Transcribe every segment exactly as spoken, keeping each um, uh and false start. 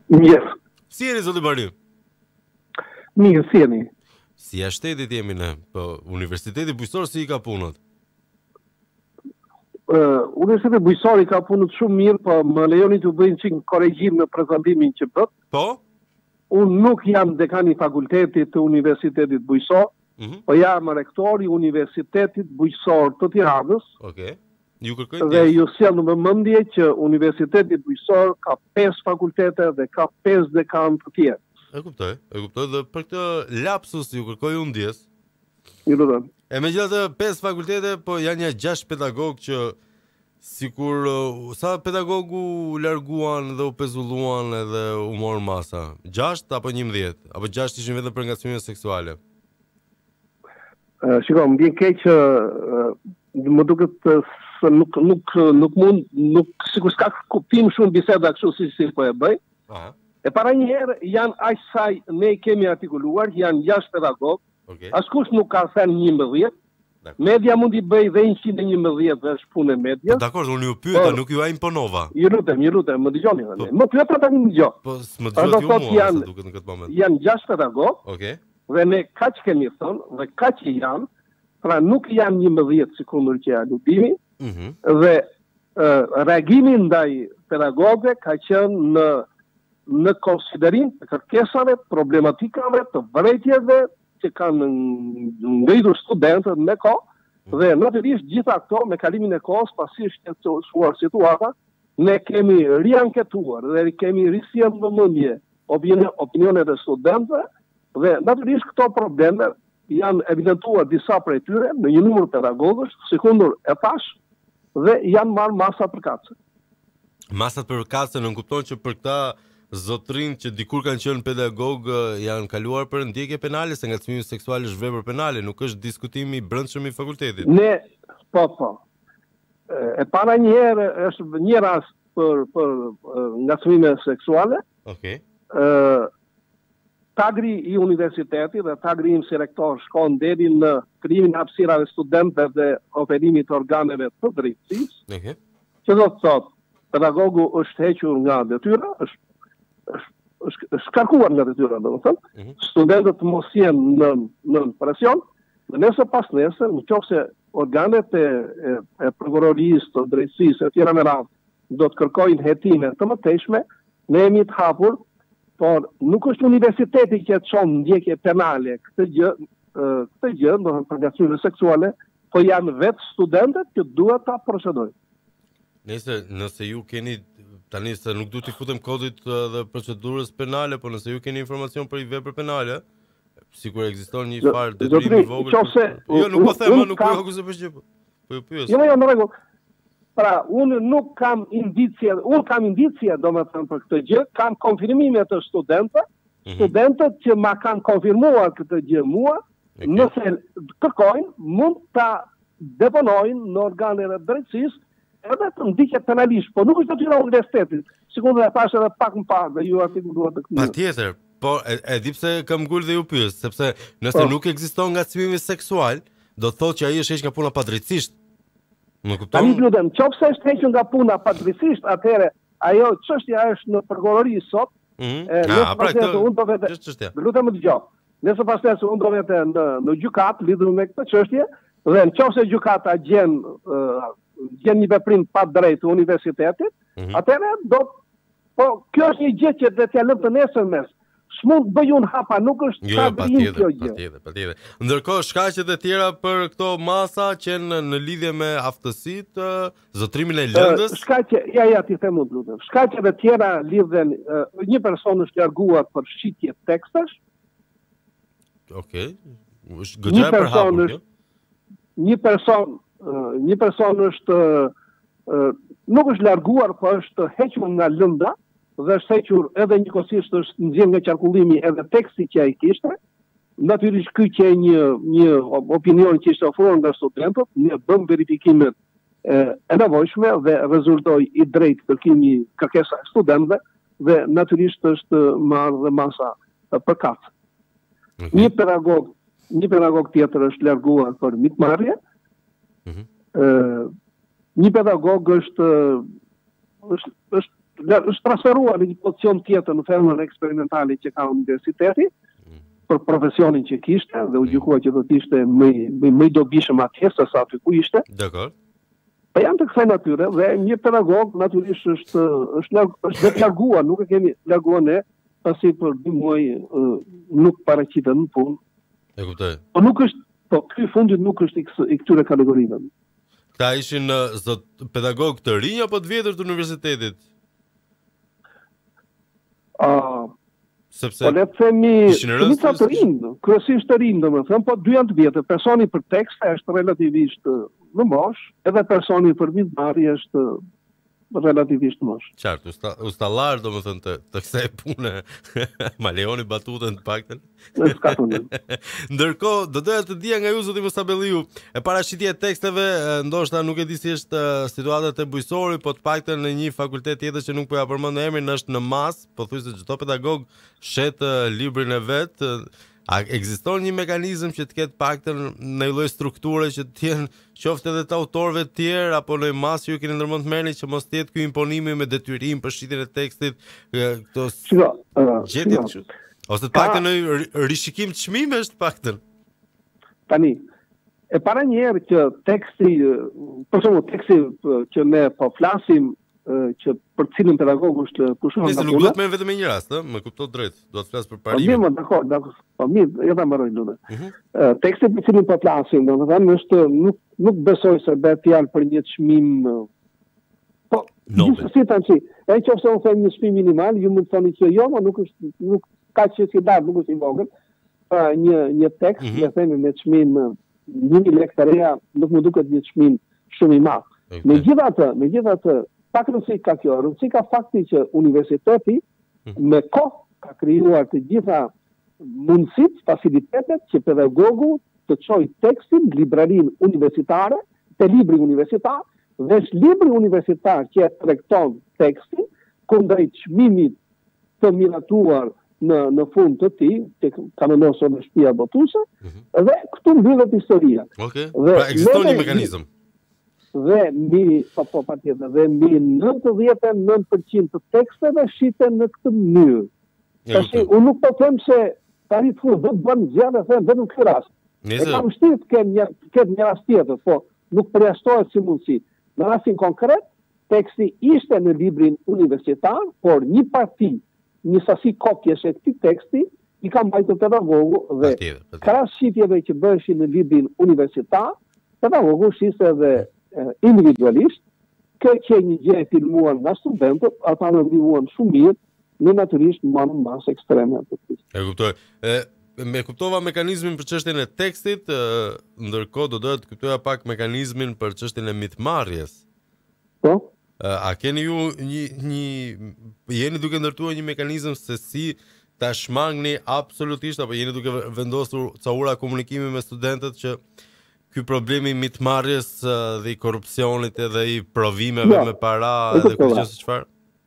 Mirë. Si jeni zoti Bari? Mirë, si jeni? Si ja shtetit jemi ne, po Universiteti Bujqësor si i ka punët? Uh, Universiteti Bujqësor i ka punët shumë mirë, po më lejoni të bëjnë çik korrigjim në prezantimin që bët. Po? Unë nuk jam dekani i fakultetit të Universitetit Bujqësor, Mhm. Mm po jam rektori i Universitetit Bujqësor të Tiranës. Okej. Ju kërkoj Dhe tjesë. ju sjell në vëmendje që Universiteti Bujqësor ka pesë fakultete dhe ka pesë dekan të tjerë. E kuptoj, e kuptoj dhe për këtë lapsus ju kërkoj unë ndjes. Ju lutem. E megjithatë pesë fakultete, po janë një gjashtë pedagog që sikur uh, sa pedagogu u larguan dhe u pezulluan edhe u morën masa. gjashtë apo njëmbëdhjetë, apo gjashtë ishin vetëm për ngacmime seksuale. Uh, shiko, më vjen keq që uh, më duket uh, se nuk nuk nuk mund nuk sikur s'ka kuptim shumë biseda kështu si si po e bëj. Aha. E para një herë janë aq sa ne i kemi artikuluar, janë gjashtë pedagog, Okej. askush nuk ka thënë njëmbëdhjetë. Dakor. Media mund i bëj dhe njëqind e njëmbëdhjetë dhe është punë e medias. Dakor, unë ju pyeta, Po. nuk ju a imponova. Ju lutem, ju lutem, më dëgjoni Po. tani. Më pyeta tani më dëgjoj. Po s'më Pra, dëgjot do ju thot mua, janë- sa duket në këtë moment. Janë gjashtë pedagog Okej. dhe ne kaq kemi thënë dhe kaq janë, pra nuk janë njëmbëdhjetë sekundër që aludimi. Mhm. Dhe uh, reagimi ndaj pedagogëve ka qenë në në konsiderim të kërkesave, problematikave, të vërejtjeve që kanë ngritur studentët me kohë, dhe natyrisht gjitha këto me kalimin e kohës, pasi shqetësuar situata, ne kemi rianketuar dhe kemi risjellë në vëmendje opinion, opinionet e studentëve dhe natyrisht këto probleme janë evidentuar disa prej tyre në një numër pedagogësh, sikundur e thash, dhe janë marrë masa përkatëse. Masat për kase në kupton që për këta zotrin që dikur kanë qenë pedagog eh, janë kaluar për ndjekje penale, se ngacmimi seksual është vepër penale, nuk është diskutimi i brendshëm i fakultetit. Ne, po, po. E para një herë është një rast për për e, ngacmime seksuale. Okej. ë Tagri i universitetit dhe tagri im si rektor shkon deri në krijimin e hapësirave studentëve dhe operimit të organeve të drejtësisë, Okej. që do të thotë pedagogu është hequr nga detyra, është është është është shkarkuar nga detyra, domethënë, Mhm. studentët mos jenë në në presion, dhe nëse pas nesër, nëse organet e, e, e prokurorisë, të drejtësisë e tjera me radhë do të kërkojnë hetime të mëtejshme, ne jemi të hapur, por nuk është universiteti që të çon ndjekje penale këtë gjë, ë, këtë gjë, do të thonë për ngacmime seksuale, po janë vetë studentët që duhet ta procedojnë. Nëse nëse ju keni tani se nuk du t'i futem kodit eh, dhe procedurës penale, po nëse ju keni informacion për i vepër penale, sikur ekziston një Jo, farë zotri, detyrimi i vogël. qofse- për- Jo, nuk po unë- them, unë nuk kam- po akuzoj për gjë. Po po ju pyes. Jo, jo, në rregull. Pra, unë nuk kam indicie, unë kam indicie, do me thënë për këtë gjë, kam konfirmime të studentëve, Mhm. studentët që ma kanë konfirmuar këtë gjë mua, Okej. nëse kërkojnë, mund ta deponojnë në organet e drejtësisë edhe të ndiqet penalisht, po nuk është detyra e universitetit. Sikur e thash edhe pak më parë dhe ju artikuluat të këtë. Patjetër, po e, e di pse kam ngul dhe ju pyes, sepse nëse Po. nuk ekziston ngacmimi seksual, do të thotë që ai është heq nga puna padrejtisht. Më kupton? Tani lutem, qofse është hequr nga puna padrejtisht, atëherë ajo çështja është në prokurori sot. Mhm. E, Ah, nëse pra pas nesër unë do këtë vete, është çështja. lutem më dëgjoj. Nëse pas nesër unë do vete në në gjykat lidhur me këtë çështje dhe nëse gjykata gjen uh, gjen një veprim pa drejtë të universitetit, Mhm. atëherë do po kjo është një gjë që do t'ja lëm të nesërmes. S'mund bëj unë hapa, nuk është Jo, ka jo, drim patjetër, kjo gjë. patjetër, patjetër. Ndërkohë shkaqet e tjera për këto masa që në, në lidhje me aftësitë, ë, zotrimin e lëndës. Uh, Shkaqe, ja, ja, ti them unë lutem. Shkaqet e tjera lidhen, uh, një person është larguar për shqitje tekstash, Okej. Është një goxha e person përhapur, është jo? një person uh, një person është uh, nuk është larguar, po është hequr nga lënda dhe është hequr edhe njëkohësisht është nxjerrë nga qarkullimi edhe teksti që ai kishte. Natyrisht ky që një një opinion që ishte ofruar nga studentët, ne bëm verifikimet e, e nevojshme dhe rezultoi i drejtë kërkimi kërkesa e studentëve dhe natyrisht është marrë dhe masa e, përkatëse. Okej. Një pedagog, një pedagog tjetër është larguar për mitmarrje. Mhm. Ë, një pedagog është është është është transferuar në një pozicion tjetër në fermën eksperimentale që ka universiteti, për profesionin që kishte, dhe u gjykua që do të ishte më më i dobishëm atje se sa aty ku ishte. Dakor. Po janë të kësaj natyre dhe një pedagog natyrisht është është është larguar, nuk e kemi larguar ne, pasi për dy muaj uh, nuk paraqitet në punë. E kuptoj. Po nuk është, po ky fundit nuk është i, i këtyre kategorive. Këta ishin uh, zot pedagog të rinj apo të vjetër të universitetit? Uh, Sepse po le të themi shumica të rinj, kryesisht të rinj domethënë, po dy janë të vjetër. Personi për tekst është relativisht në mosh, edhe personi për mitmarrje është relativisht mosh. Qartë, usta, ustallar domethënë të, të kësaj pune. Ma lejoni batutën të paktën. S'ka punë. Ndërkohë, do doja të dija nga ju zoti Mustabelliu, e parashitja e teksteve, ndoshta nuk e di si është situata te bujësori, po të paktën në një fakultet tjetër që nuk po ja përmend emrin, është në mas, pothuajse çdo pedagog shet librin e vet. A ekziston një mekanizëm që të ketë paktën në lloj strukture që të jenë qoftë edhe të autorëve të tjerë apo në mas që ju keni ndërmend të merrni që mos të jetë ky imponimi me detyrim për shitjen e tekstit, këto gjetje kështu. Ose të paktën në rishikim të çmimesh të paktën. Tani, e para një herë që teksti, për shembull teksti që ne po flasim që për cilën pedagog është pushuar nga puna. Nëse nuk do të merrem vetëm me një rast, ë, më kuptoj drejt, do të flas për parimin. Po mirë, dakor, dakor. Po mirë, jo ta mbaroj lutem. Ë teksti për cilin po flasim, domethënë është nuk nuk besoj se bëhet fjalë për një çmim. Po, gjithsesi tani, ai nëse unë them një çmim minimal, ju mund të thoni që jo, por nuk është nuk ka që si dar, nuk është i vogël. Uh, një një tekst, le të themi me çmim një mijë lekë të reja, nuk më duket një çmim shumë i madh. Megjithatë, megjithatë pak rëndësi ka kjo, rëndësi ka fakti që universiteti me kohë ka krijuar të gjitha mundësit, facilitetet që pedagogu të çojë tekstin, librarinë universitare, te libri universitar, dhe libri universitar që tregton tekstin kundrejt çmimit të miratuar në në fund të tij, që ka vendosur në shtëpia botuese, dhe këtu mbyllet historia. Okej. Pra ekziston një mekanizëm. Dhe mbi po po patjetër dhe mbi nëntëdhjetë e nëntë përqind të teksteve shiten në këtë mënyrë. Tash unë nuk po them se tani fu do të bën zgjedhje them vetëm këtë rast. Ne kam vështirë të kem një të kem një rast tjetër, po nuk përjashtohet si mundësi. Në rastin konkret, teksti ishte në librin universitar, por një parti, një sasi kopjesh e këtij teksti i ka mbajtur pedagogu dhe krahas shitjeve që bëheshin në librin universitar, pedagogu shiste edhe individualisht, kjo që një gjë e filmuar nga studentët, ata në ndihmuan shumë mirë, në natyrisht në manë masë ekstreme. E kuptoj. E, me kuptova mekanizmin për çështjen e tekstit, e, ndërkohë do doja të kuptoja pak mekanizmin për çështjen e mitmarrjes. Po? E, a keni ju një, një jeni duke ndërtuar një mekanizëm se si ta shmangni absolutisht, apo jeni duke vendosur ca ura komunikimi me studentët që ky problemi i mitmarrjes dhe i korrupsionit edhe i provimeve no, me para edhe kujtës çfarë?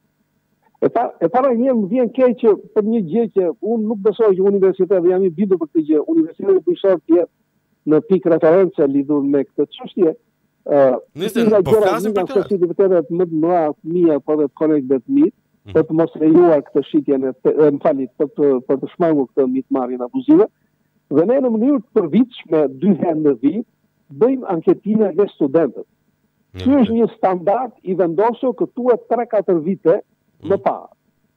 E pa e para një më vjen keq që për një gjë që unë nuk besoj që universiteti, jam i bindur për këtë gjë, universiteti do të jetë në pikë referencë lidhur me këtë çështje. Ë, Nëse po flasim për këtë aktivitetet më të mëdha fëmijë apo të kolegëve të mi, për të mos lejuar këtë shitjen e më falni, për të për të shmangur këtë mitmarrjen abuzive. Dhe ne në mënyrë të përvitshme dy herë në vit bëjmë anketime me studentët. Ky është një standard i vendosur këtu e tre katër vite më parë.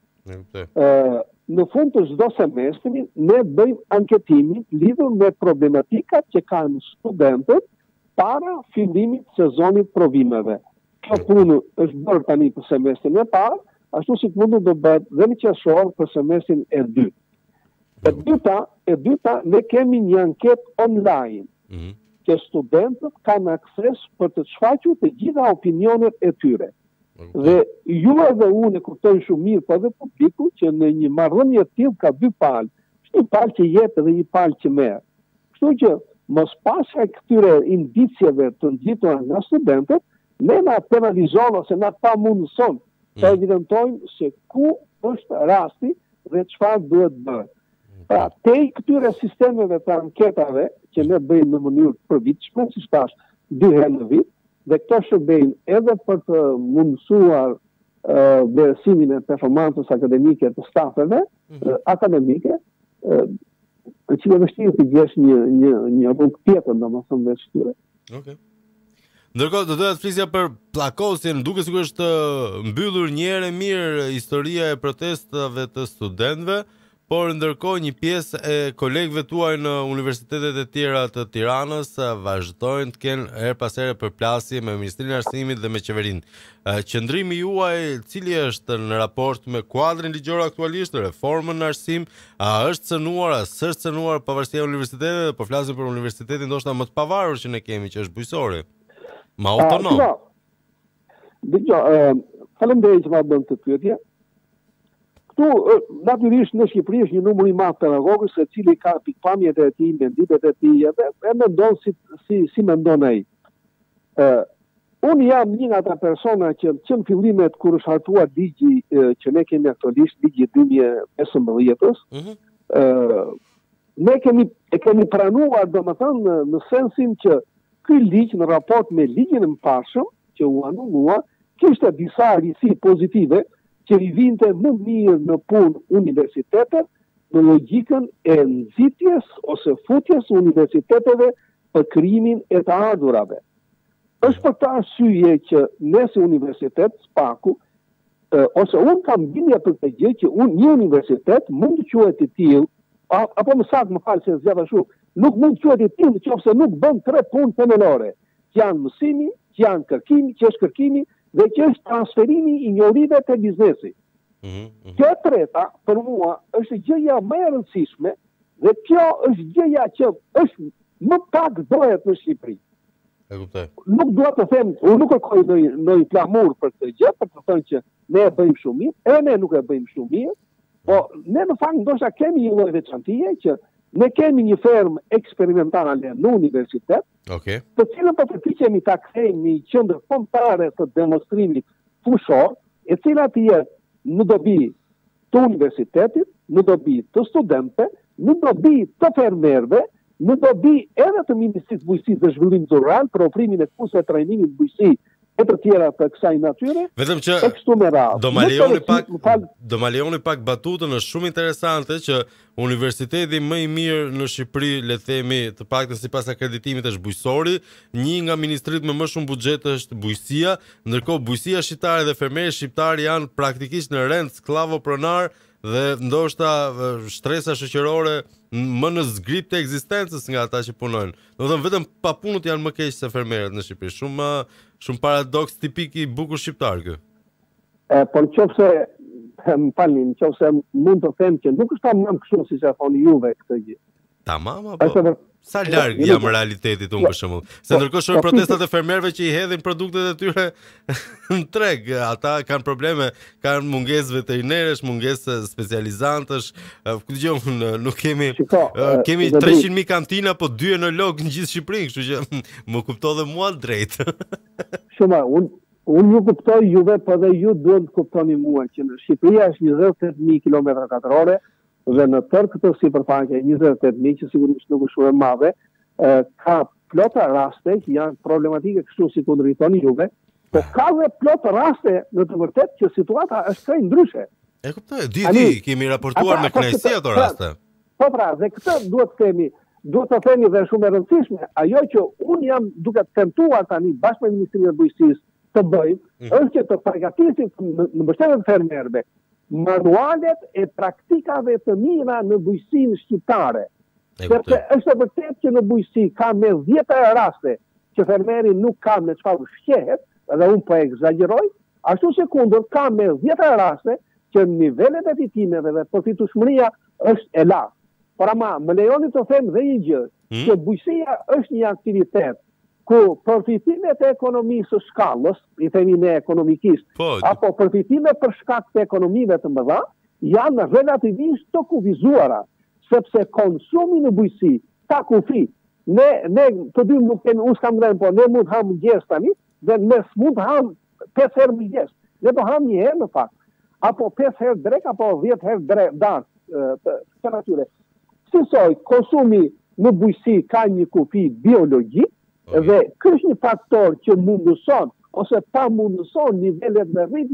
Uh, në fund të çdo semestri ne bëjmë anketimin lidhur me problematikat që kanë studentët para fillimit të sezonit provimeve. Kjo punë është bërë tani për semestrin e parë, ashtu si punë do bëhet dhe në qershor për semestrin e dytë. E dyta, e dyta ne kemi një anketë online. Mm-hmm. që studentët kanë akses për të shfaqur të gjitha opinionet e tyre. Okay. Dhe ju edhe unë e kuptoj shumë mirë, po edhe publiku, që në një marrëdhënie të tillë ka dy palë. Është një palë që jep dhe një palë që merr. Kështu që mos pasja këtyre indicjeve të nxitura nga studentët, ne na penalizon ose na pamundson të mm. evidentojmë se ku është rasti dhe çfarë duhet bërë. Pra, te i këtyre sistemeve të anketave, që ne bëjmë në mënyrë përvitshme, si thash, dy herë në vit, dhe këto shërbejnë edhe për të mundësuar uh, vlerësimin e performancës akademike të stafeve uh, akademike, uh, që e vështirë të gjesh një një një rrugë tjetër, domethënë veç këtyre. Okej. Ndërkohë do doja të flisja për pllakosin, duke sikur është mbyllur një herë mirë historia e protestave të studentëve, por ndërkohë një pjesë e kolegëve tuaj në universitetet e tjera të Tiranës vazhdojnë të kenë her pas here përplasje me Ministrinë e Arsimit dhe me qeverinë. Qëndrimi juaj cili është në raport me kuadrin ligjor aktualisht, reformën në arsim, a është cënuar, a s'është cënuar pavarësia e universiteteve, po flasim për universitetin ndoshta më të pavarur që ne kemi, që është bujësori. Ma autonom. Dgjoj, faleminderit që ma bën këtë pyetje. Këtu, natyrisht në Shqipëri është një numër i madh pedagogësh, se cili ka pikpamjet e tij, mendimet e tij, dhe e mendon si si si mendon ai. Ë, unë jam një nga ata persona që që në fillimet kur është hartuar ligji që ne kemi aktualisht, ligji dy mijë e pesëmbëdhjetës, ë mm-hmm. ne kemi e kemi pranuar, domethënë në, në sensin që ky ligj në raport me ligjin e mëparshëm që u anullua, kishte disa risi pozitive që i vinte më mirë në punë universitetet në logjikën e nxitjes ose futjes universiteteve për krijimin e të ardhurave. Është për ta arsye që ne si universitet, Spaku, ose unë kam bindje për të gjë që unë një universitet mund të quhet i tillë, apo më saktë më falë se zgjata shumë, nuk mund të quhet i tillë nëse nuk bën tre punë themelore, që janë mësimi, që janë kërkimi, që është kërkimi dhe që është transferimi i njohurive të biznesi. Mm-hmm. Kjo e treta, për mua, është gjëja më e rëndësishme dhe kjo është gjëja që është më pak dohet në Shqipëri. E kuptoj. Nuk dua të them, unë nuk kërkoj ndonjë ndonjë flamur për këtë gjë, për të thënë që ne e bëjmë shumë mirë, e ne nuk e bëjmë shumë mirë, po ne në fakt ndoshta kemi një lloj veçantie që ne kemi një fermë eksperimentale në universitet, okay. të cilën po përpiqemi ta kthejmë një qendër kombëtare të demonstrimit fushor, e cila të jetë në dobi të universitetit, në dobi të studentëve, në dobi të fermerëve, në dobi edhe të Ministrisë Bujqësisë dhe Zhvillimit Rural për ofrimin e kurseve trajnimit bujqësi e të tjera të kësaj natyre. Vetëm që do ma lejoni pak, do ma lejoni pak batutën, është shumë interesante që universiteti më i mirë në Shqipëri, le të themi, të paktën sipas akreditimit është bujqësori, një nga ministrit me më shumë buxhet është bujqësia, ndërkohë bujqësia shqiptare dhe fermerët shqiptar janë praktikisht në rend skllavopronar dhe ndoshta shtresa shoqërore më në zgrip të ekzistencës nga ata që punojnë. Do të thënë vetëm papunët janë më keq se fermerët në Shqipëri. Shumë shumë paradoks tipik i bukur shqiptar ky. E po nëse më falni, nëse mund të them që nuk është tamam kështu siç e thoni juve këtë gjë. Tamam apo sa larg jam realitetit unë për shembull. Se ndërkohë shoh protestat e fermerëve që i hedhin produktet e tyre në treg, ata kanë probleme, kanë mungesë veterinerësh, mungesë specializantësh. Dëgjoj, nuk kemi kemi treqind mijë kantina, po dy enolog në gjithë Shqipërinë, kështu që më kuptoi dhe mua drejt. Shumë, unë unë ju kuptoj juve, po dhe ju duhet të kuptoni mua që në Shqipëri është njëzet e tetë mijë kilometra katrore dhe në tërë këtë sipërfaqe njëzet e tetë mijë, që sigurisht nuk është shumë e madhe, ka plota raste që janë problematike kështu si ku ndritoni juve, po ka dhe plota raste në të vërtet që situata është krejt ndryshe. E kuptoj, di di, kemi raportuar me kënaqësi ato raste. Po pra, dhe këtë duhet të themi, duhet të themi dhe shumë e rëndësishme, ajo që unë jam duke të tentuar tani bashkë me Ministrinë e Bujqësisë të bëjmë, mm. është që të përgatisim në mbështetjen e fermerëve manualet e praktikave të mira në bujqësinë shqiptare. Sepse është e vërtetë që në bujqësi ka me dhjetë raste që fermeri nuk ka me çfarë shqehet, edhe unë po egzagjeroj, ashtu si kundër ka me dhjetë raste që nivelet e fitimeve dhe përfitueshmëria është e lartë. Por ama më lejoni të them dhe një gjë, mm. që bujqësia është një aktivitet ku përfitimet e ekonomisë së shkallës, i themi ne ekonomikisht, po, apo përfitimet për shkak të ekonomive të mëdha, janë relativisht të kufizuara, sepse konsumi në bujqësi, ka kufi, ne, ne të dy nuk kemi, unë s'kam drejnë, po ne mund ham mëngjes tani, dhe ne s'mund ham pesë herë mëngjes, ne po ham një herë në fakt, apo pesë herë drek, apo dhjetë herë drek, darë, të, të natyre. Sisoj, konsumi në bujqësi ka një kufi biologjik, okay. Dhe ky është një faktor që mundëson ose pa mundëson nivelet me rritje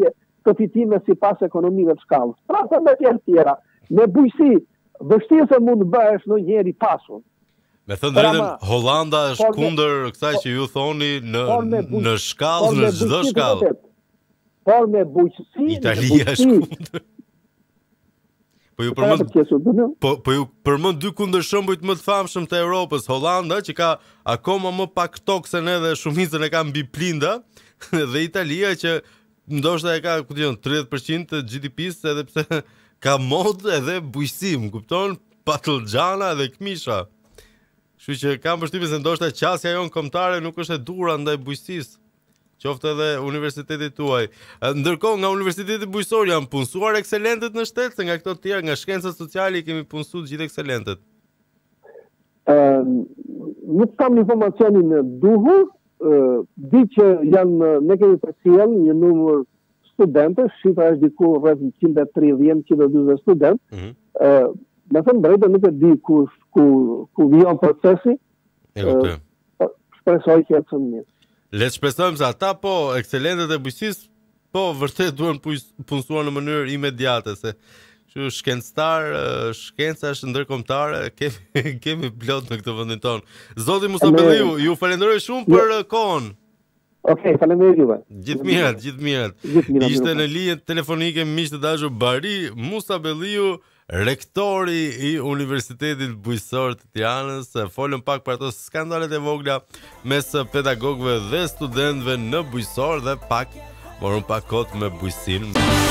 përfitime sipas ekonomive të shkallës. Pra të me tjerë tjera, me bujësi, vështirë se mund të bëhesh ndonjëherë i pasur. Me thënë drejtën, Holanda është kundër kësaj që ju thoni në në shkallë, në çdo shkallë. Por me bujësi, Italia është kundër. Po ju përmend po, po ju përmend dy kundër shembujt më të famshëm të Europës, Holanda që ka akoma më pak tokë se ne dhe shumicën e ka mbi plinda, dhe Italia që ndoshta e ka, ku diun, tridhjetë përqind të G D P-s, edhe pse ka modë edhe bujqësi, më kupton, patullxhana dhe këmisha. Kështu që kam përshtypjen se ndoshta qasja jon kombëtare nuk është e duhur ndaj bujqësisë. Qoftë edhe universitetit tuaj. Ndërkohë nga universiteti bujqësor janë punësuar ekselentët në shtet, se nga këto të tjerë, nga shkencat sociale i kemi punësuar gjithë ekselentët. Uh, nuk kam informacionin e duhur, uh, di që janë, ne kemi përcjell një numër studentësh, shifra është diku rreth njëqind e tridhjetë njëqind e dyzet studentë. Mm-hmm. uh, me thënë drejtë nuk e di ku ku ku vijon procesi. E kuptoj. Uh, shpresoj që ecën mirë. Le të shpresojmë se ata po, ekselentët e bujqësisë, po vërtet duhen punësuar në mënyrë imediate, se kështu shkencëtar, shkenca është ndërkombëtare, kemi kemi plot në këtë vendin tonë. Zoti Musabelliu, ju falenderoj shumë për kohën. Okej, faleminderit juve. Gjithë mirat, gjithë mirat. Ishte në linje telefonike miq të dashur Bari Musabelliu, rektori i Universitetit Bujqësor të Tiranës. Folëm pak për ato skandalet e vogla mes pedagogëve dhe studentëve në bujqësor dhe pak morëm pak kohë me bujqësinë.